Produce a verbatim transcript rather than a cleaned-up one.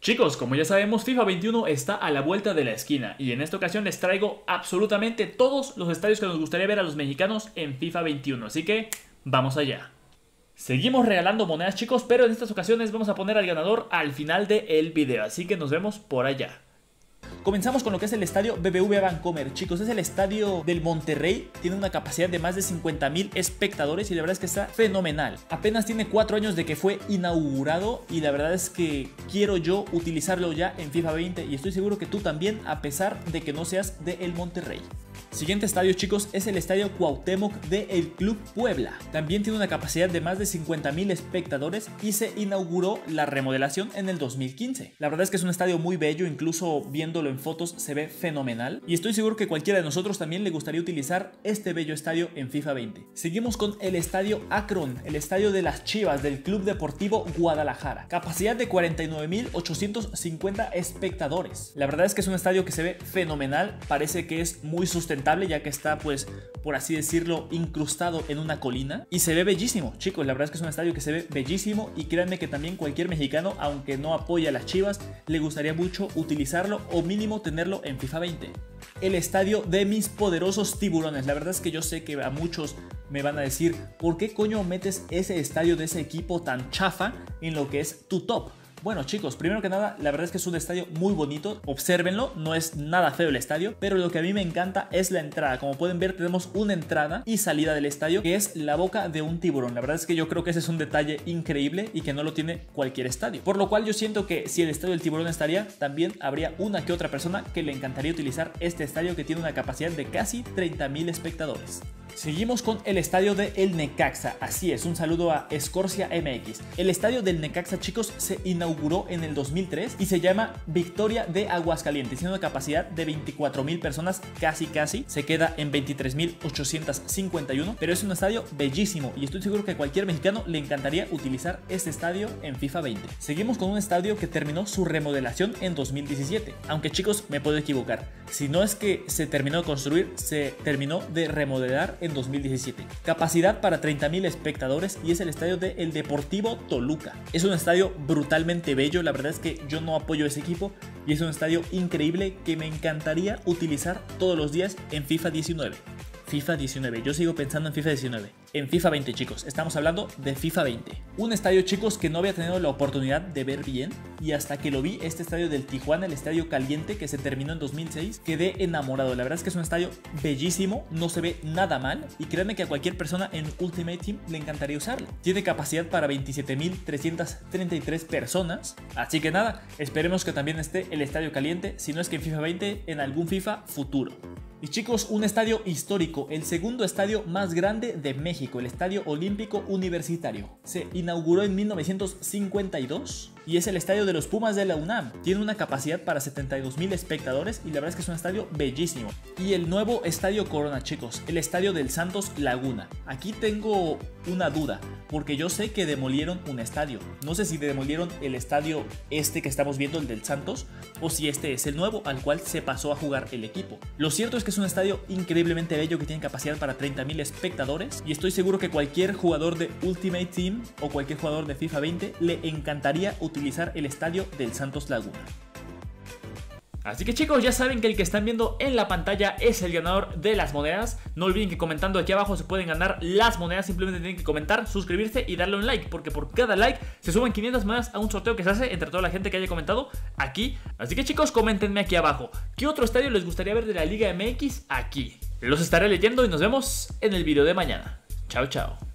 Chicos, como ya sabemos, FIFA veintiuno está a la vuelta de la esquina y en esta ocasión les traigo absolutamente todos los estadios que nos gustaría ver a los mexicanos en FIFA veintiuno, así que vamos allá. Seguimos regalando monedas, chicos, pero en estas ocasiones vamos a poner al ganador al final del video, así que nos vemos por allá. Comenzamos con lo que es el estadio B B V A Bancomer. Chicos, es el estadio del Monterrey. Tiene una capacidad de más de cincuenta mil espectadores y la verdad es que está fenomenal. Apenas tiene cuatro años de que fue inaugurado y la verdad es que quiero yo utilizarlo ya en FIFA veinte y estoy seguro que tú también, a pesar de que no seas del Monterrey. Siguiente estadio, chicos, es el estadio Cuauhtémoc del Club Puebla. También tiene una capacidad de más de cincuenta mil espectadores y se inauguró la remodelación en el dos mil quince. La verdad es que es un estadio muy bello, incluso viéndolo en fotos se ve fenomenal y estoy seguro que cualquiera de nosotros también le gustaría utilizar este bello estadio en FIFA veinte. Seguimos con el estadio Akron, el estadio de las Chivas del Club Deportivo Guadalajara. Capacidad de cuarenta y nueve mil ochocientos cincuenta espectadores. La verdad es que es un estadio que se ve fenomenal, parece que es muy sustentable ya que está, pues, por así decirlo, incrustado en una colina y se ve bellísimo, chicos. La verdad es que es un estadio que se ve bellísimo y créanme que también cualquier mexicano, aunque no apoya a las Chivas, le gustaría mucho utilizarlo o mínimo tenerlo en FIFA veinte. El estadio de mis poderosos Tiburones. La verdad es que yo sé que a muchos me van a decir, ¿por qué coño metes ese estadio de ese equipo tan chafa en lo que es tu top? Bueno, chicos, primero que nada, la verdad es que es un estadio muy bonito, obsérvenlo, no es nada feo el estadio, pero lo que a mí me encanta es la entrada. Como pueden ver, tenemos una entrada y salida del estadio que es la boca de un tiburón. La verdad es que yo creo que ese es un detalle increíble y que no lo tiene cualquier estadio, por lo cual yo siento que si el estadio del tiburón estaría, también habría una que otra persona que le encantaría utilizar este estadio que tiene una capacidad de casi treinta mil espectadores. Seguimos con el estadio de El Necaxa, así es, un saludo a Escorcia M X. El estadio del Necaxa, chicos, se inauguró en el dos mil tres y se llama Victoria de Aguascalientes. Tiene una capacidad de veinticuatro mil personas, casi casi, se queda en veintitrés mil ochocientos cincuenta y uno, pero es un estadio bellísimo y estoy seguro que a cualquier mexicano le encantaría utilizar este estadio en FIFA veinte. Seguimos con un estadio que terminó su remodelación en dos mil diecisiete, aunque chicos, me puedo equivocar, si no es que se terminó de construir, se terminó de remodelar en dos mil diecisiete. Capacidad para treinta mil espectadores y es el estadio de El Deportivo Toluca. Es un estadio brutalmente bello, la verdad es que yo no apoyo ese equipo y es un estadio increíble que me encantaría utilizar todos los días en FIFA diecinueve. FIFA diecinueve, yo sigo pensando en FIFA diecinueve. En FIFA veinte, chicos, estamos hablando de FIFA veinte. Un estadio, chicos, que no había tenido la oportunidad de ver bien y hasta que lo vi, este estadio del Tijuana, el Estadio Caliente, que se terminó en dos mil seis, quedé enamorado. La verdad es que es un estadio bellísimo, no se ve nada mal y créanme que a cualquier persona en Ultimate Team le encantaría usarlo. Tiene capacidad para veintisiete mil trescientas treinta y tres personas, así que nada, esperemos que también esté el Estadio Caliente, si no es que en FIFA veinte, en algún FIFA futuro. Y chicos, un estadio histórico, el segundo estadio más grande de México, el Estadio Olímpico Universitario. Se inauguró en mil novecientos cincuenta y dos y es el estadio de los Pumas de la UNAM. Tiene una capacidad para setenta y dos mil espectadores y la verdad es que es un estadio bellísimo. Y el nuevo Estadio Corona, chicos, el estadio del Santos Laguna. Aquí tengo una duda, porque yo sé que demolieron un estadio. No sé si demolieron el estadio este que estamos viendo, el del Santos, o si este es el nuevo al cual se pasó a jugar el equipo. Lo cierto es que es un estadio increíblemente bello que tiene capacidad para treinta mil espectadores y estoy seguro que cualquier jugador de Ultimate Team o cualquier jugador de FIFA veinte le encantaría utilizar el estadio del Santos Laguna. Así que chicos, ya saben que el que están viendo en la pantalla es el ganador de las monedas. No olviden que comentando aquí abajo se pueden ganar las monedas. Simplemente tienen que comentar, suscribirse y darle un like, porque por cada like se suben quinientas monedas a un sorteo que se hace entre toda la gente que haya comentado aquí. Así que chicos, coméntenme aquí abajo ¿qué otro estadio les gustaría ver de la Liga M X aquí? Los estaré leyendo y nos vemos en el video de mañana. Chao, chao.